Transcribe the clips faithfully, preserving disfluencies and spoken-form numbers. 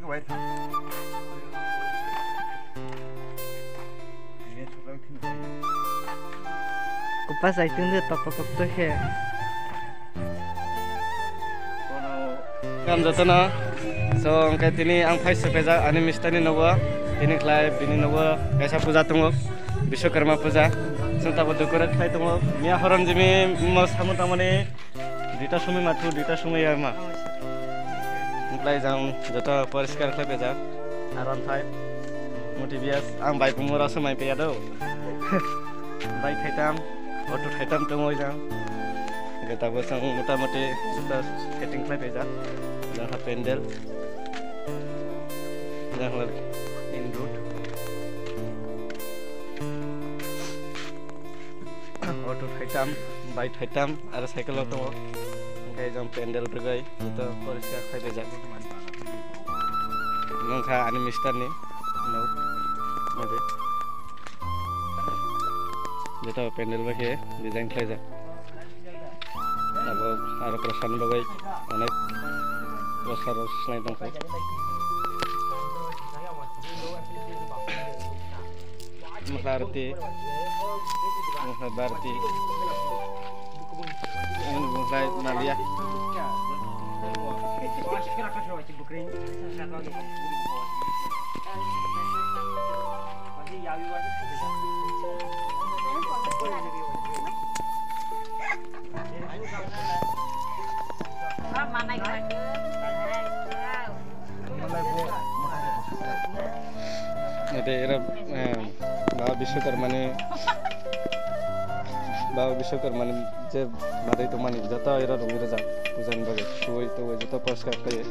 baik tak. Ini coba kita. Kupas itu tu top top tu he. Kam jatuh na. So angkat ini ang faiz sepeda ane mistani nawa. Ini klay bini nawa. Kaisa puja tunggu. Biswakarma puja. Senta bodoh korat klay tunggu. Mia horan jimi mas kamu tamane. Dita sumi matu dita sumi ya ma. Klay jang jatuh poriskar klay peja. Aron five. Motivias. Ang baik umur asa mai peja do. Baik hitam. Auto hitam tunggu jang. Kita pasang muta-muti kita setting klay peja. Jangan pendel. Jangan in road. Auto hitam, bike hitam, ada cycle auto. Kayak jam pendel bergay, itu poriskar klay peja. Nongka animistan nih, no, nanti. Jatuh pendel bagai desain klay peja. Abo ada perasaan bagai anak besar selain tangkap. Mengharti, mengharti. Ini mengharti Nadia. Ini era bawa Biswakarma ni, bawa Biswakarma ni je mada itu mani, jatuh era rungi raja, pujan bagai, suai itu jatuh poriskar kaya.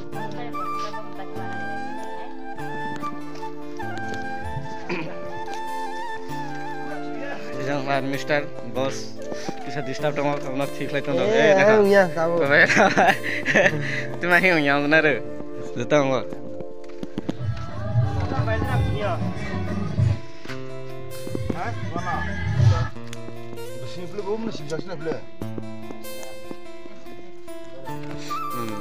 Jangan lain Mister Bos, kisah disturb dong, kamu nak ঠিক লাইতো dong. Eh, eh, ya, kamu. Tu masih yang benar tu, jatuh enggak? Hah? Mana? Bersih boleh belum nasi bersih boleh. Hmm.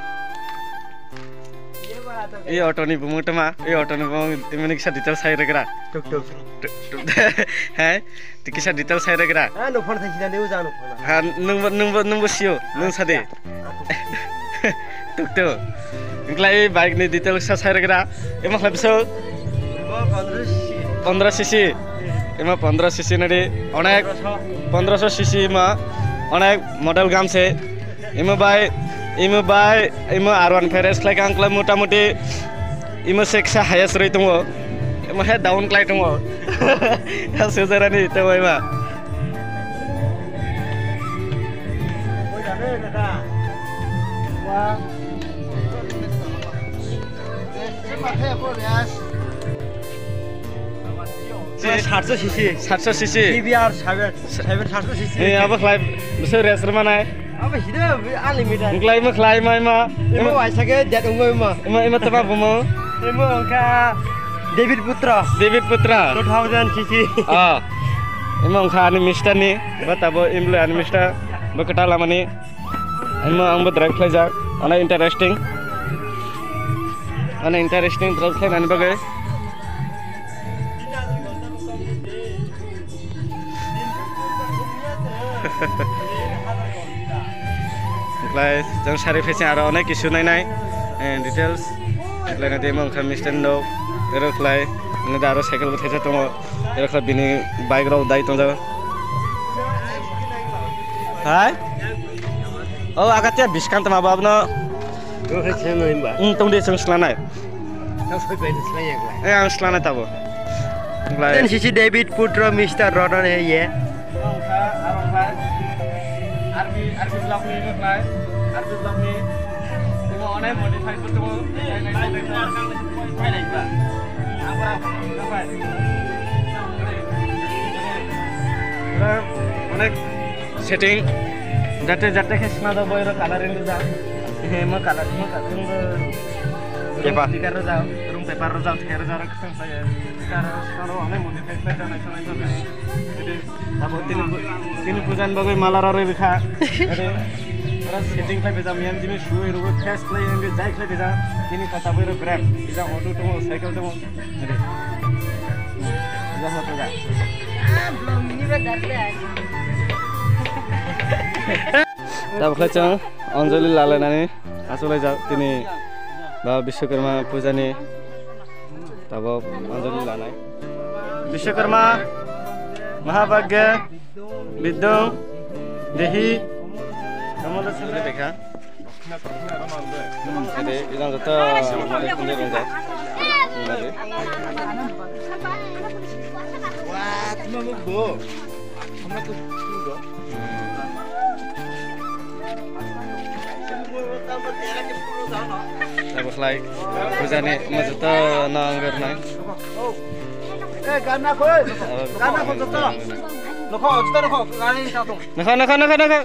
Ini auto ni pemuda mah, ini auto ni pemuda, ini kisah detail saya regera. Tuk tuk. Hah? Ti kisah detail saya regera. Ah, no phone tadi dah usah no phone. Hah, nung nung nung bosio, nung sade. Tuk tuk. Ingklai bike ni detail kisah saya regera. Emang lebih so. पंद्रह CC एमा पंद्रह CC नडी अनेक पंद्रह सौ CC मा अनेक model गाम से इमा बाय इमा बाय इमा आर वन फेरेस लाइक अंकल मोटा मोटी इमा सेक्सा हायस रही तुम इमा है डाउन क्लाइट तुम है सेजरा नहीं तो इमा सात सौ सीसी सात सौ सीसी टीवीआर सेवन सेवन सात सौ सीसी ए अब क्लाइम बिसोर रेसर माने अब हिदो अनलिमिटेड क्लाइम क्लाइम मा इमा वाइसके जेट उंगो इमा इमा इमा तबा बुमो इमा अंका डेविड पुत्रा डेविड पुत्रा दो हज़ार सीसी आ इमा अंका अनि मिस्टर नि बताबो इमले अनि मिस्टर बकटा लामानि इमा आंबो ड्राइभ खायजा अना इंटरेस्टिंग अना इंटरेस्टिंग ड्राइभ खायनानै बगे Klay, jangan cari fashion ada orang kisah naik naik, details. Klay nanti emang kami stand up, terus klay, nanti ada cycle berhenti tu, terus klay bini bike road dai tu tu. Hai? Oh agak tiap biskan tu mabab no. Oh macam mana imba? Hmm, tunggu dia cuma selana. Kau sampai pada selana ya klay. Eh, ang selana tahu. Klay. Dan sisi David Putra Mister Rodon ya ye. Arbi Arbi blog ni tu klay. Arbi blog ni. Tengok orang modify tu tu. Baik lagi ba. Apa apa? Baik. Orang अनेक setting जाते जाते खेसना दो बोयरो colouring जा हे म colour म colouring paper टिकर जा room paper जा थेर जा रखसन saya टिकर सरो हमें मॉडिफाई कर जाना चाहिए jadi अब तीन तीन पूजन बगे मालारा रे बिखा अरे Ada setting klay beja mian jimi shuwe ruwe crash klay engge jai klay beja kini kata bero grab ija auto tongo cycle tongo ade ija hoto ja belum ini berarti दा बखला जों अन्जलि लालायनानै आसुलाय जा दिनै बा विश्वकर्मा फुजानि दाबो अन्जलि लानाय विश्वकर्मा महाभाग्य विद्युं देहि नमोद सले देखा अरे इलां जता माने पुंजे रंजा माने Wah, kamu go. Kamu tuh go. Dah selesai fuzani majuta na anggar nai Eh, karena kau, karena kau jatuh. Lokho, jatuh lokho, kali ini jatuh. nakha nakha nakha nakha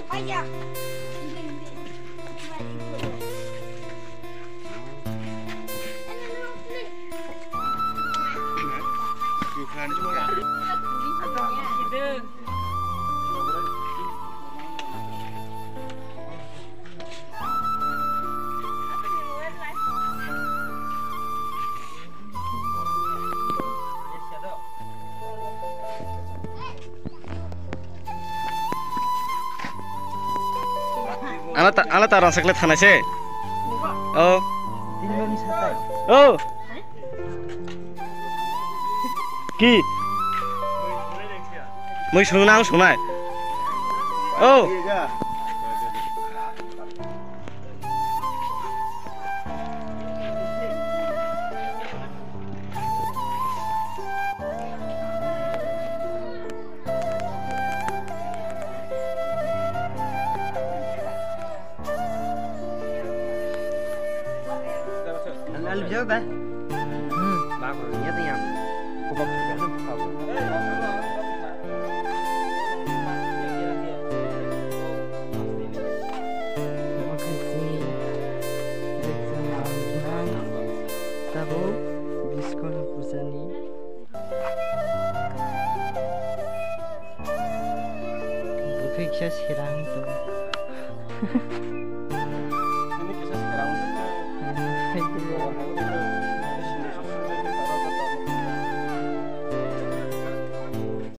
Anak tak, anak tak orang seklet tanah sih. Oh. Oh. Ki. Mới xuống nào xuống này. Oh. Alif jawab dah. Hmm. Bagus. Ingat yang. Kau bawa ke dalam kau. Terima kasih. Dengan tahu diskon pusani. Bukan kisah serang tu. Ini kisah sekarang. Thank you.